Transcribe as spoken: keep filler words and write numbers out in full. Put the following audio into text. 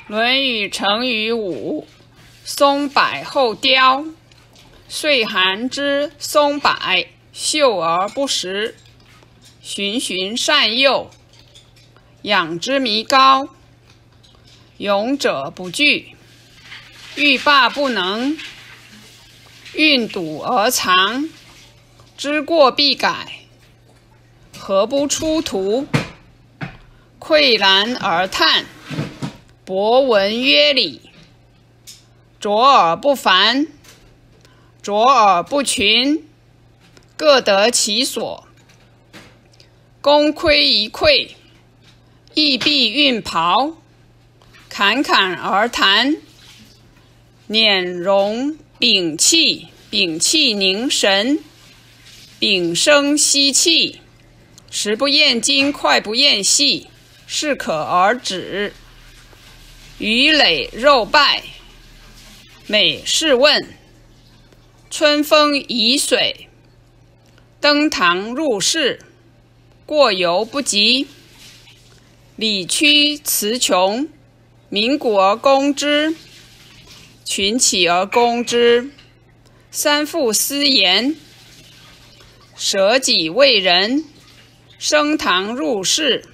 《论语》成语五：松柏后凋。岁寒之松柏，秀而不实，循循善诱，养之弥高。勇者不惧，欲罢不能，运笃而藏，知过必改，何不出图？喟然而叹，博闻约礼，卓尔不凡，卓尔不群，各得其所。功亏一篑，亦必运袍，侃侃而谈，辇容屏气，屏气凝神，屏声息气，食不厌精，脍不厌细，适可而止。鱼累肉败，美是问，春风沂水，登堂入室，过犹不及。理屈词穷，鸣鼓而攻之，群起而攻之。三复思言，舍己为人，升堂入室，